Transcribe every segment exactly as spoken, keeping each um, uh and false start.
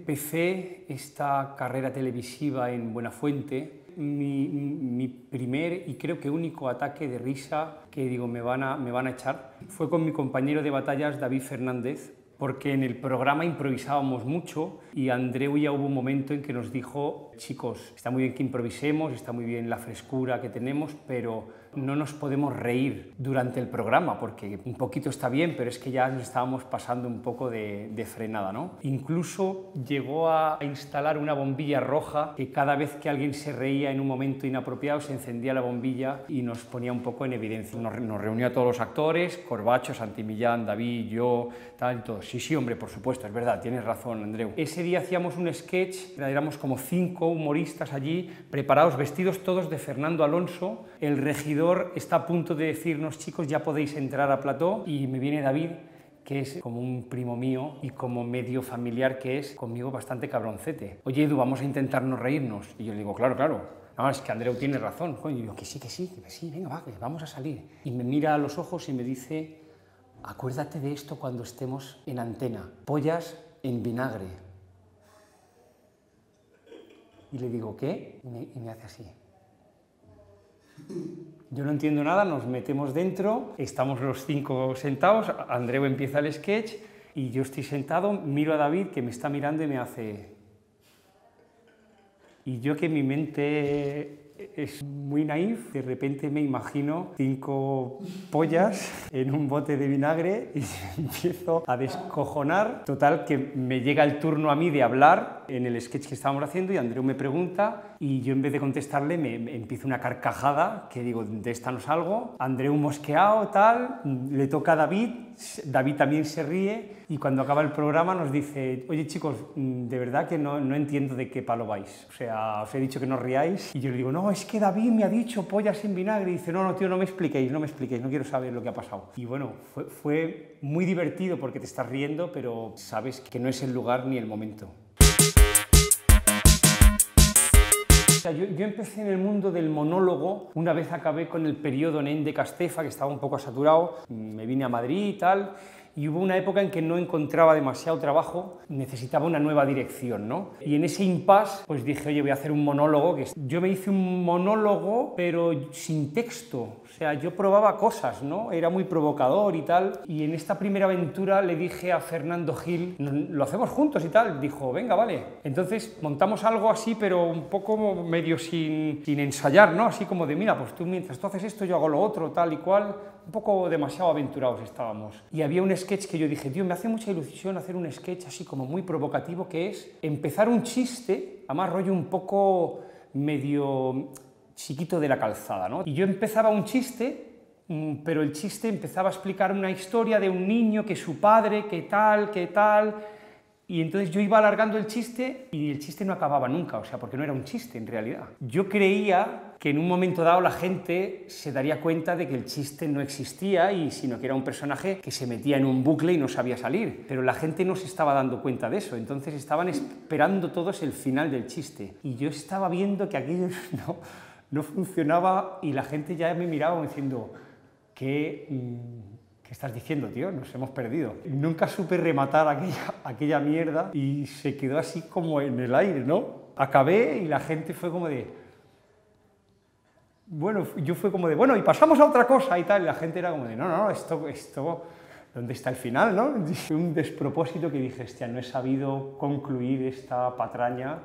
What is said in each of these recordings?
empecé esta carrera televisiva en Buenafuente, mi, mi primer y creo que único ataque de risa que digo me van a, me van a echar fue con mi compañero de batallas David Fernández, porque en el programa improvisábamos mucho y Andreu ya hubo un momento en que nos dijo: chicos, está muy bien que improvisemos, está muy bien la frescura que tenemos, pero no nos podemos reír durante el programa, porque un poquito está bien, pero es que ya nos estábamos pasando un poco de, de frenada, ¿no? Incluso llegó a instalar una bombilla roja que cada vez que alguien se reía en un momento inapropiado se encendía la bombilla y nos ponía un poco en evidencia. Nos, nos reunió a todos los actores, Corbacho, Santi Millán, David, yo, tal, todo. Sí, sí, hombre, por supuesto, es verdad, tienes razón, Andreu. Ese día hacíamos un sketch, éramos como cinco humoristas allí, preparados, vestidos todos de Fernando Alonso. El regidor está a punto de decirnos: chicos, ya podéis entrar a plató, y me viene David, que es como un primo mío y como medio familiar que es, conmigo bastante cabroncete. Oye, Edu, vamos a intentar no reírnos. Y yo le digo: claro, claro. No, es que Andreu tiene razón. Coño, y yo: que sí, que sí, que sí, venga, va, que vamos a salir. Y me mira a los ojos y me dice: acuérdate de esto cuando estemos en antena, pollas en vinagre. Y le digo: ¿qué? Y me, y me hace así. Yo no entiendo nada, nos metemos dentro, estamos los cinco sentados, Andreu empieza el sketch y yo estoy sentado, miro a David que me está mirando y me hace... Y yo, que mi mente es muy naif, de repente me imagino cinco pollas en un bote de vinagre y empiezo a descojonar. Total, que me llega el turno a mí de hablar en el sketch que estábamos haciendo y Andreu me pregunta y yo, en vez de contestarle, me, me empiezo una carcajada que digo: de esta no salgo. Andreu mosqueado, tal, le toca a David, David también se ríe y cuando acaba el programa nos dice: oye, chicos, de verdad que no, no entiendo de qué palo vais, o sea, os he dicho que no os riáis. Y yo le digo: no, es que David me ha dicho pollas en vinagre. Y dice: no, no, tío, no me expliquéis, no me expliquéis, no quiero saber lo que ha pasado. Y bueno, fue, fue muy divertido porque te estás riendo, pero sabes que no es el lugar ni el momento. O sea, yo, yo empecé en el mundo del monólogo, una vez acabé con el periodo Nen de Castefa, que estaba un poco saturado, me vine a Madrid y tal, y hubo una época en que no encontraba demasiado trabajo, necesitaba una nueva dirección, ¿no? Y en ese impasse, pues dije: oye, voy a hacer un monólogo. Que yo me hice un monólogo, pero sin texto, o sea, yo probaba cosas, ¿no? Era muy provocador y tal, y en esta primera aventura le dije a Fernando Gil: lo hacemos juntos y tal. Dijo: venga, vale. Entonces montamos algo así, pero un poco medio sin, sin ensayar, ¿no? Así como de: mira, pues tú mientras tú haces esto, yo hago lo otro, tal y cual. Un poco demasiado aventurados estábamos. Y había un sketch que yo dije: tío, me hace mucha ilusión hacer un sketch así como muy provocativo, que es empezar un chiste, además rollo un poco medio chiquito de la calzada, ¿no? Y yo empezaba un chiste, pero el chiste empezaba a explicar una historia de un niño, que su padre, que tal, que tal... Y entonces yo iba alargando el chiste y el chiste no acababa nunca, o sea, porque no era un chiste en realidad. Yo creía que en un momento dado la gente se daría cuenta de que el chiste no existía, y sino que era un personaje que se metía en un bucle y no sabía salir. Pero la gente no se estaba dando cuenta de eso, entonces estaban esperando todos el final del chiste. Y yo estaba viendo que aquello no, no funcionaba y la gente ya me miraba diciendo: ¿qué, ¿qué estás diciendo, tío? Nos hemos perdido. Nunca supe rematar aquella, aquella mierda y se quedó así como en el aire, ¿no? Acabé y la gente fue como de... Bueno, yo fue como de, bueno, y pasamos a otra cosa y tal, y la gente era como de: no, no, esto, esto, ¿dónde está el final, no? Fue un despropósito que dije: hostia, no he sabido concluir esta patraña.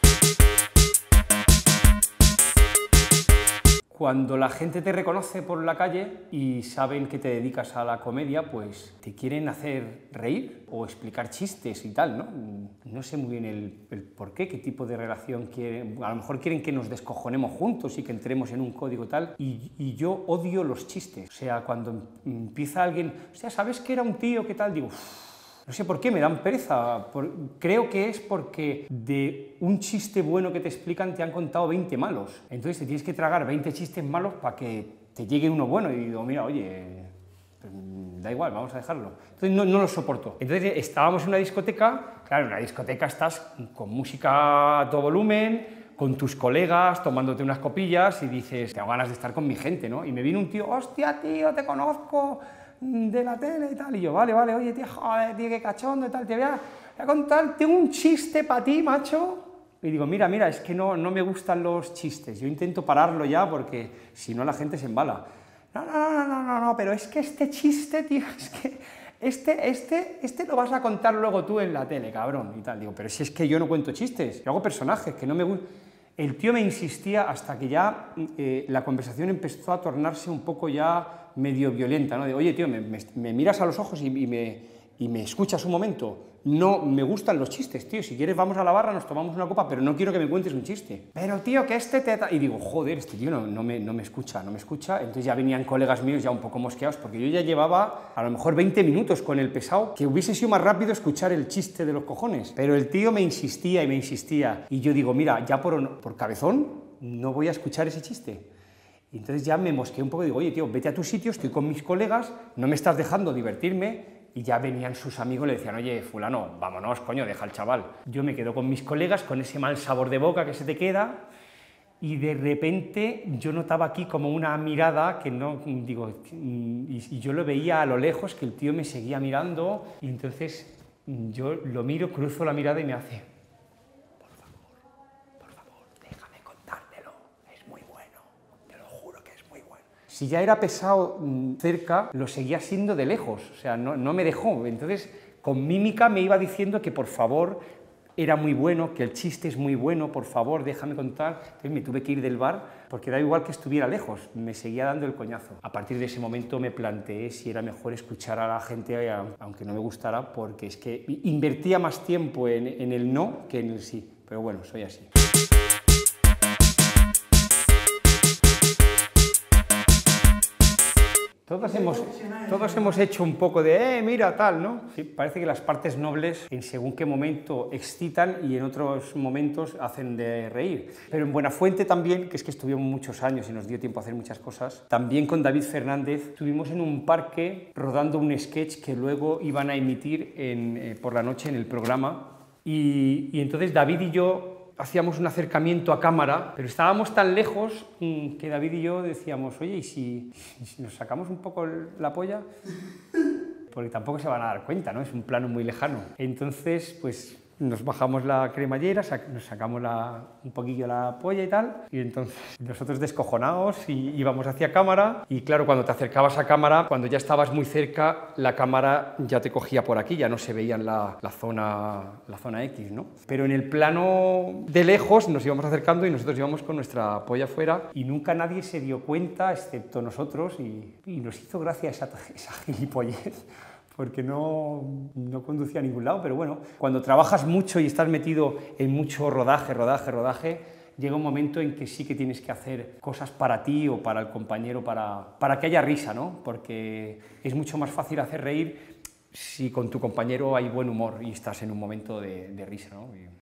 Cuando la gente te reconoce por la calle y saben que te dedicas a la comedia, pues te quieren hacer reír o explicar chistes y tal, ¿no? No sé muy bien el, el por qué, qué tipo de relación quieren. A lo mejor quieren que nos descojonemos juntos y que entremos en un código tal. Y, y yo odio los chistes. O sea, cuando empieza alguien: o sea, ¿sabes que era un tío que tal? Digo, uff, no sé por qué, me dan pereza. Por, creo que es porque de un chiste bueno que te explican te han contado veinte malos. Entonces te tienes que tragar veinte chistes malos para que te llegue uno bueno. Y digo: mira, oye, pues, da igual, vamos a dejarlo. Entonces no, no lo soporto. Entonces estábamos en una discoteca. Claro, en una discoteca estás con música a todo volumen, con tus colegas, tomándote unas copillas y dices: tengo ganas de estar con mi gente, ¿no? Y me viene un tío: hostia, tío, te conozco de la tele y tal. Y yo: vale, vale, oye, tío, joder, tío, qué cachondo y tal, te voy a, voy a contar, tengo un chiste para ti, macho. Y digo, mira, mira, es que no, no me gustan los chistes, yo intento pararlo ya porque si no la gente se embala. No, no, no, no, no, no, pero es que este chiste, tío, es que este, este, este lo vas a contar luego tú en la tele, cabrón, y tal. Digo, pero si es que yo no cuento chistes, yo hago personajes, que no me gustan. El tío me insistía hasta que ya eh, la conversación empezó a tornarse un poco ya medio violenta, ¿no? De, oye, tío, me, me, me miras a los ojos y, y, me, y me escuchas un momento. No me gustan los chistes, tío, si quieres vamos a la barra, nos tomamos una copa, pero no quiero que me cuentes un chiste. Pero, tío, que este te... Y digo, joder, este tío no, no, me, no me escucha, no me escucha. Entonces ya venían colegas míos ya un poco mosqueados, porque yo ya llevaba a lo mejor veinte minutos con el pesado, que hubiese sido más rápido escuchar el chiste de los cojones. Pero el tío me insistía y me insistía. Y yo digo, mira, ya por, por cabezón no voy a escuchar ese chiste. Y entonces ya me mosqueé un poco y digo, oye, tío, vete a tu sitio, estoy con mis colegas, no me estás dejando divertirme. Y ya venían sus amigos y le decían, oye, fulano, vámonos, coño, deja al chaval. Yo me quedo con mis colegas, con ese mal sabor de boca que se te queda, y de repente yo notaba aquí como una mirada que no, digo, y yo lo veía a lo lejos, que el tío me seguía mirando, y entonces yo lo miro, cruzo la mirada y me hace, por favor, por favor, déjame contártelo, es muy bueno, te lo juro que es muy bueno. Si ya era pesado cerca, lo seguía siendo de lejos, o sea, no, no me dejó. Entonces, con mímica me iba diciendo que por favor era muy bueno, que el chiste es muy bueno, por favor, déjame contar. Entonces me tuve que ir del bar, porque da igual que estuviera lejos, me seguía dando el coñazo. A partir de ese momento me planteé si era mejor escuchar a la gente, aunque no me gustara, porque es que invertía más tiempo en, en el no que en el sí. Pero bueno, soy así. Todos hemos, todos hemos hecho un poco de, eh, mira, tal, ¿no? Sí, parece que las partes nobles en según qué momento excitan y en otros momentos hacen de reír. Pero en Buenafuente también, que es que estuvimos muchos años y nos dio tiempo a hacer muchas cosas, también con David Fernández estuvimos en un parque rodando un sketch que luego iban a emitir en, eh, por la noche en el programa. Y, y entonces David y yo hacíamos un acercamiento a cámara, pero estábamos tan lejos que David y yo decíamos, oye, ¿y si, y si nos sacamos un poco la polla? Porque tampoco se van a dar cuenta, ¿no? Es un plano muy lejano. Entonces, pues nos bajamos la cremallera, sac nos sacamos la, un poquillo la polla y tal, y entonces nosotros descojonados y íbamos hacia cámara, y claro, cuando te acercabas a cámara, cuando ya estabas muy cerca, la cámara ya te cogía por aquí, ya no se veía en la, la, zona, la zona X, ¿no? Pero en el plano de lejos nos íbamos acercando y nosotros íbamos con nuestra polla afuera, y nunca nadie se dio cuenta, excepto nosotros, y, y nos hizo gracia esa, esa gilipollez, porque no, no conducía a ningún lado, pero bueno, cuando trabajas mucho y estás metido en mucho rodaje, rodaje, rodaje, llega un momento en que sí que tienes que hacer cosas para ti o para el compañero, para, para que haya risa, ¿no? Porque es mucho más fácil hacer reír si con tu compañero hay buen humor y estás en un momento de, de risa, ¿no? Y